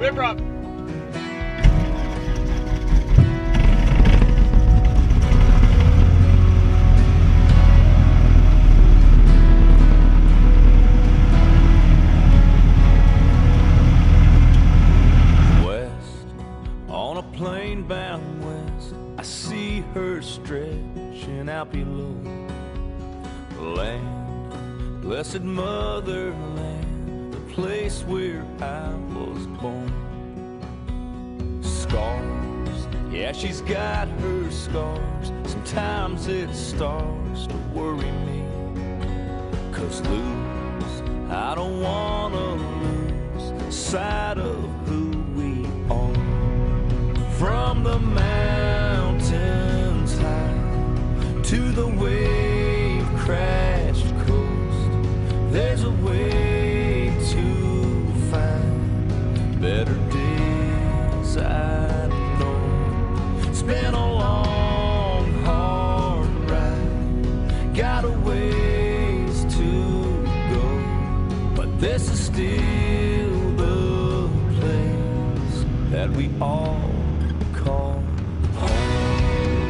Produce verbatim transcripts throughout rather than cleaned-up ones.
Rip Rob. On a plane bound west, I see her stretching out below. Land, blessed motherland, the place where I was born. Scars, yeah, she's got her scars. Sometimes it starts to worry me. Cause lose, I don't wanna lose sight of who we are. From the mountains high to the wave-crashed coast, there's a way to find better days, I know. It's been a long, hard ride, got a ways to go, but this is still the place that we all call home.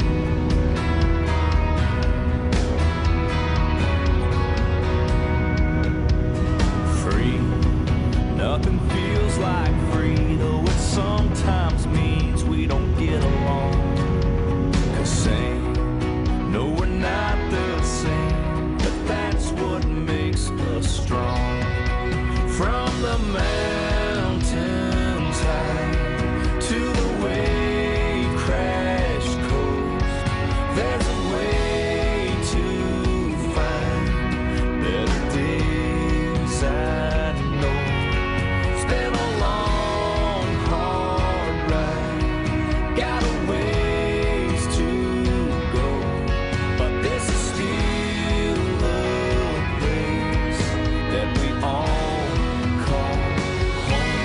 Free, nothing feels like free, though it sometimes means we don't get along. Cause same, no, we're not the same, but that's what makes us strong. From the mountains high to the wave-crashed coast, there's a way to find better days, I know. It's been a long, hard ride, got a ways to go, but this is still the place that we all call home.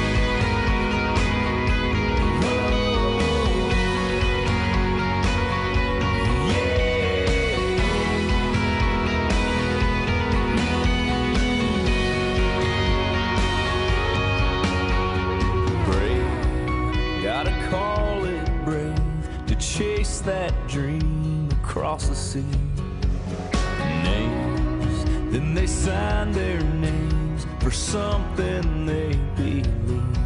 Gotta call it brave to chase that dream across the sea. Names, then they sign their names for something they believe.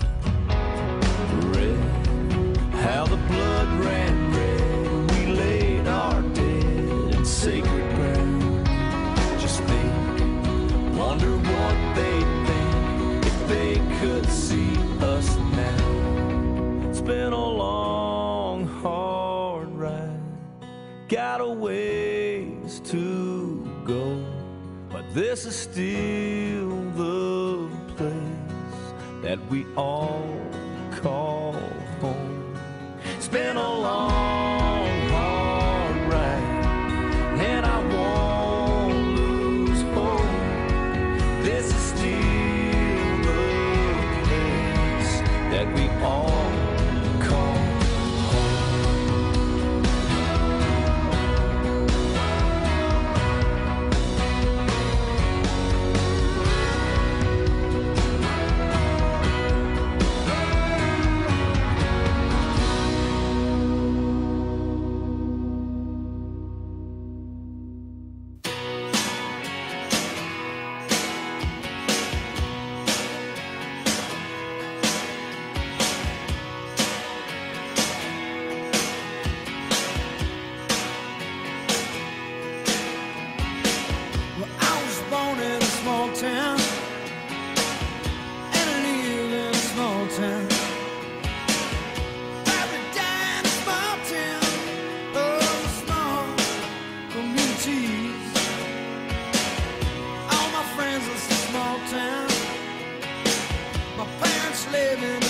Red, how the blood ran red, we laid our dead in sacred ground. Just think, wonder what they'd think if they could see us now. It's been a long, hard ride, got a ways to go, but this is still the place that we all call home. It's been a long, hard ride, and I won't lose hope. This is still the place that we all call town, and I live in a small town. Paradise, small town, oh, small communities. All my friends are from small town. My parents live in